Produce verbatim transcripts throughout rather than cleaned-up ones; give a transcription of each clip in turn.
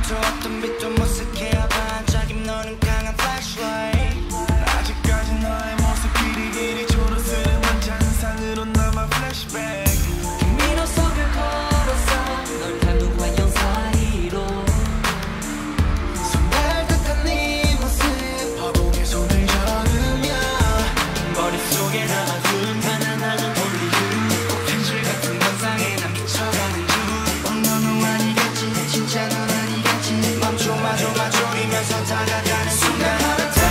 아침부터 어떤 빛도 못색해야 반짝임 너는 강한 flashlight. 아직까지 너의 모습 길이 길이 초록스름한 잔상으로 남아 flashback. 미로석을 걸었어 널 닮은 환영 사이로 손발 듯한 네 모습 허공에 손을 저으며 머릿속에 남아둔 가난한 only you. 꼭 현실 같은 환상에 난 미쳐가는 중. 어, 너는 아니겠지 진짜 넌 아니겠지. 멈춰 마저 마저이면서 다가가는 순간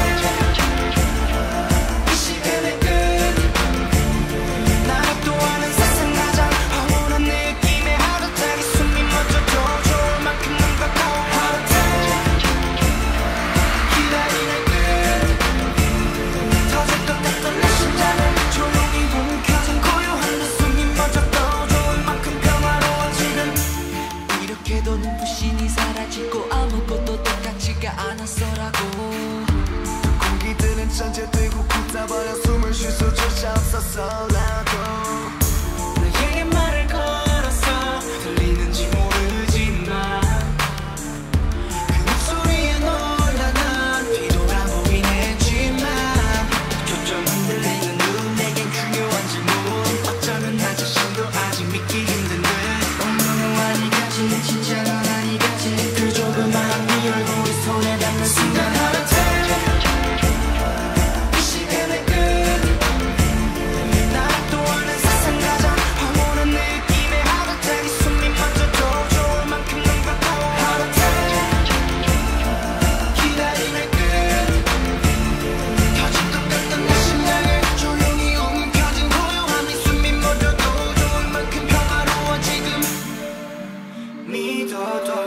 걔도 눈부신이 사라지고 아무것도 똑같지가 않았어라고. 공기들은 전체 뜨고 굳어버려 숨을 쉴 수조차 없었어 나도. 너에게 말을 걸었어 들리는지 모르지만 그 목소리에 놀라 난 뒤돌아 보긴 했지만 초점 흔들리는 눈 내겐 중요한 질문. 어쩌면 나 자신도 아직 믿기 힘든 듯. 너는 아니겠지 진짜 넌 아니겠지. 그 조그마한 네 얼굴이 손에 닿는 순간 하루째 이 시간의 끝. 나 또 아는 세상 가장 황홀한 느낌의 하루째. 숨이 멎어도 좋을 만큼 넌 가까워 하루째. 기다림의 끝. 터질 것 같던 내 심장을 조용히 움켜쥔 고요함이 숨이 멎어도 좋을 만큼 평화로워 지금. 믿어도